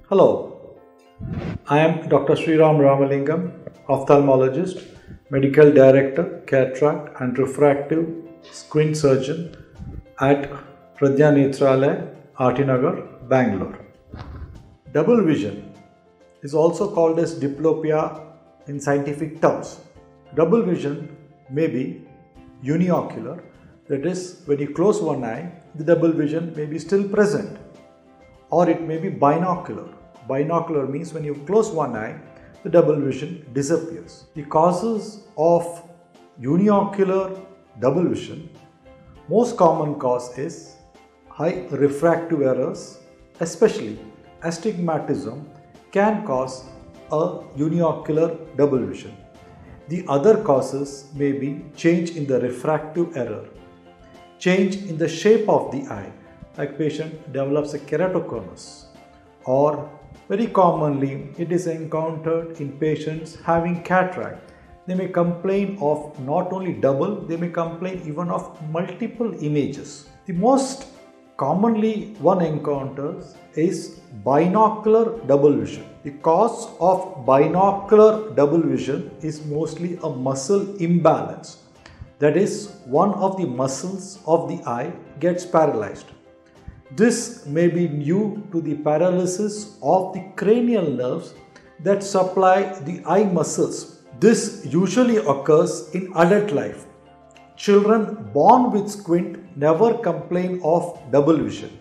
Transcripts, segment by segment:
Hello, I am Dr. Sriram Ramalingam, ophthalmologist, medical director, cataract and refractive squint surgeon at Pradnya Nethralaya, Atinagar, Bangalore. Double vision is also called as diplopia in scientific terms. Double vision may be uniocular, that is, when you close one eye, the double vision may be still present, or it may be binocular. Binocular means when you close one eye, the double vision disappears. The causes of uniocular double vision, most common cause is high refractive errors, especially astigmatism can cause a uniocular double vision. The other causes may be change in the refractive error, change in the shape of the eye, like patient develops a keratoconus, or very commonly it is encountered in patients having cataract. They may complain of not only double, they may complain even of multiple images. The most commonly one encounters is binocular double vision. The cause of binocular double vision is mostly a muscle imbalance. That is, one of the muscles of the eye gets paralyzed. This may be due to the paralysis of the cranial nerves that supply the eye muscles. This usually occurs in adult life. Children born with squint never complain of double vision.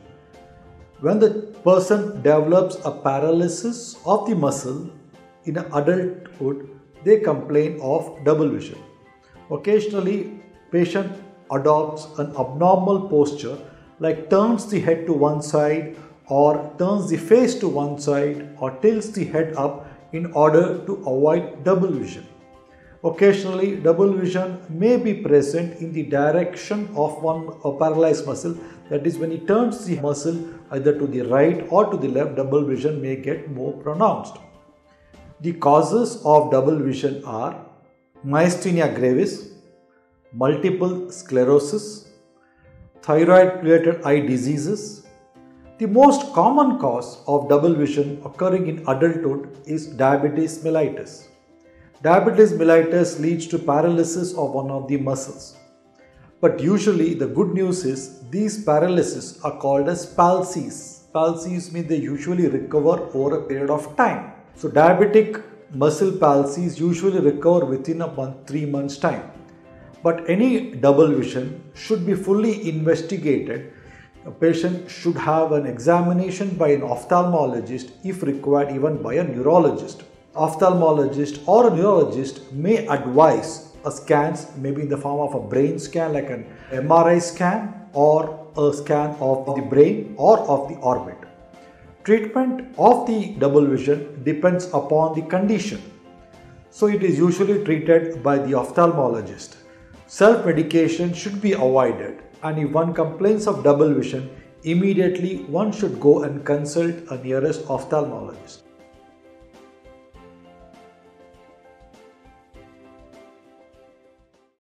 When the person develops a paralysis of the muscle in adulthood, they complain of double vision. Occasionally, patient adopts an abnormal posture, like turns the head to one side or turns the face to one side or tilts the head up in order to avoid double vision. Occasionally, double vision may be present in the direction of a paralyzed muscle. That is, when he turns the muscle either to the right or to the left, double vision may get more pronounced. The causes of double vision are myasthenia gravis, multiple sclerosis, thyroid-related eye diseases. The most common cause of double vision occurring in adulthood is diabetes mellitus. Diabetes mellitus leads to paralysis of one of the muscles. But usually the good news is these paralyses are called as palsies. Palsies mean they usually recover over a period of time. So diabetic muscle palsies usually recover within a month, 3 months time. But any double vision should be fully investigated. A patient should have an examination by an ophthalmologist, if required even by a neurologist. Ophthalmologist or a neurologist may advise a scans, maybe in the form of a brain scan like an MRI scan or a scan of the brain or of the orbit. Treatment of the double vision depends upon the condition. So it is usually treated by the ophthalmologist. Self-medication should be avoided, and if one complains of double vision, immediately one should go and consult a nearest ophthalmologist.